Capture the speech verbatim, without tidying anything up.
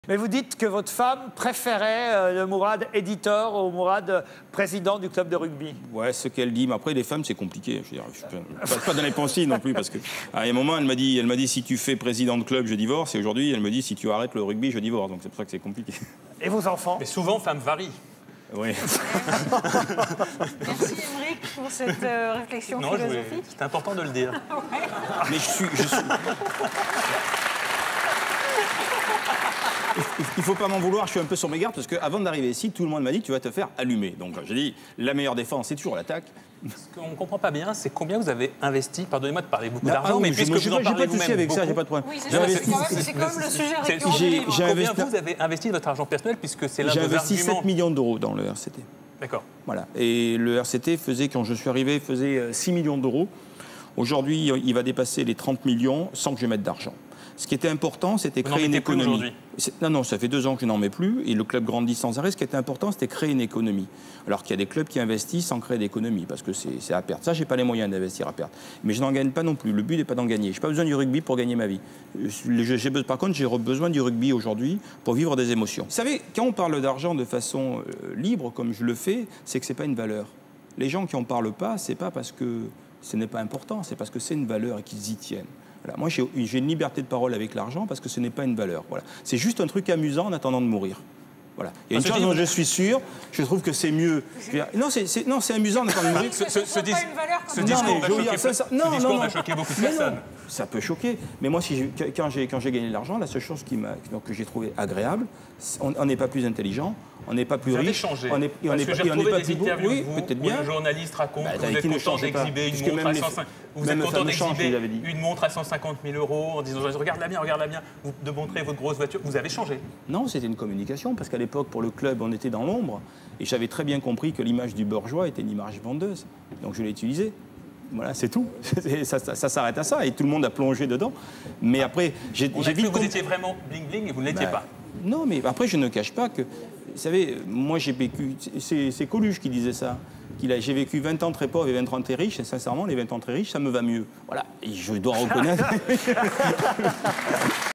Mais vous dites que votre femme préférait euh, le Mourad éditeur au Mourad euh, président du club de rugby. Ouais, ce qu'elle dit. Mais après, les femmes, c'est compliqué. Je veux dire, je peux pas, pas dans les pensées non plus, parce que à un moment, elle m'a dit, elle m'a dit, si tu fais président de club, je divorce. Et aujourd'hui, elle me dit, si tu arrêtes le rugby, je divorce. Donc c'est pour ça que c'est compliqué. Et vos enfants? Mais souvent, femme varie. Oui. Merci Émeric pour cette euh, réflexion Non, philosophique. c'est important de le dire. Ouais. Mais je suis... Je suis... Il ne faut pas m'en vouloir, je suis un peu sur mes gardes, parce qu'avant d'arriver ici, tout le monde m'a dit que tu vas te faire allumer. Donc j'ai dit, la meilleure défense, c'est toujours l'attaque. Ce qu'on ne comprend pas bien, c'est combien vous avez investi, pardonnez-moi de parler beaucoup Bah, d'argent, ah oui, mais puisque je, vous en j'ai parlez pas de souci vous-même avec ça, beaucoup, j'ai pas de problème. Oui, c'est J'ai ça, investi- c'est quand même le sujet c'est- récurrent du j'ai- livre. j'ai Combien investi- vous avez investi de votre argent personnel, puisque c'est l'un de J'ai vos investi arguments. sept millions d'euros dans le R C T. D'accord. Voilà. Et le R C T faisait, quand je suis arrivé, faisait euh, six millions d'euros. Aujourd'hui, il va dépasser les trente millions sans que je mette d'argent. Ce qui était important, c'était Vous n'en créer une mettez plus économie. aujourd'hui? C'est- Non, non, ça fait deux ans que je n'en mets plus et le club grandit sans arrêt. Ce qui était important, c'était créer une économie. Alors qu'il y a des clubs qui investissent sans créer d'économie parce que c'est c'est à perte. Ça, j'ai pas les moyens d'investir à perte. Mais je n'en gagne pas non plus. Le but n'est pas d'en gagner. Je n'ai pas besoin du rugby pour gagner ma vie. Je- j'ai be- Par contre, j'ai besoin du rugby aujourd'hui pour vivre des émotions. Vous savez, quand on parle d'argent de façon euh, libre, comme je le fais, c'est que c'est pas une valeur. Les gens qui en parlent pas, c'est pas parce que ce n'est pas important, c'est parce que c'est une valeur et qu'ils y tiennent. Voilà. Moi, j'ai j'ai une liberté de parole avec l'argent parce que ce n'est pas une valeur. Voilà. C'est juste un truc amusant en attendant de mourir. Voilà. Il y a une Ah, ce chose dit- dont je suis sûr, je trouve que c'est mieux. Je veux dire, Non, c'est c'est- non, c'est amusant en attendant de mourir. Ce, ce- ce Ce dis- n'est pas une valeur ce comme discours Non, mais va je veux choquer, dire, ça, ça- ce non, discours non, va non. choquer beaucoup de Mais non, personnes. ça peut choquer. Mais moi, si j'ai- quand j'ai quand j'ai gagné de l'argent, la seule chose qui m'a donc, que j'ai trouvé agréable, c'est- on on n'est pas plus intelligent, on n'est pas plus Vous avez riche, changé. on n'est et on Parce n'est que pas, j'ai et on n'est retrouvé pas des plus beau. interviews Oui, de vous peut-être où bien. le journaliste raconte Bah, que vous avec êtes qui ne content change pas. d'exhiber une Puisque montre même à les- cent cinquante vous même êtes le content fameux change, il d'exhiber avait dit. une montre à cent cinquante mille euros en disant regarde la mienne, regarde la mienne, vous- de montrer votre grosse voiture. Vous avez changé. Non, c'était une communication, parce qu'à l'époque, pour le club, on était dans l'ombre, et j'avais très bien compris que l'image du bourgeois était une image vendeuse. Donc je l'ai utilisée. Voilà, c'est tout. ça ça- ça s'arrête à ça, et tout le monde a plongé dedans. Mais après, j'ai On a j'ai cru vite que vous compris- étiez vraiment bling-bling et vous ne l'étiez Bah, pas. Non, mais après, je ne cache pas que... Vous savez, moi, j'ai vécu... C'est c'est Coluche qui disait ça. qu'il a- J'ai vécu vingt ans très pauvre et vingt ans très riche, et sincèrement, les vingt ans très riches, ça me va mieux. Voilà, et je dois reconnaître...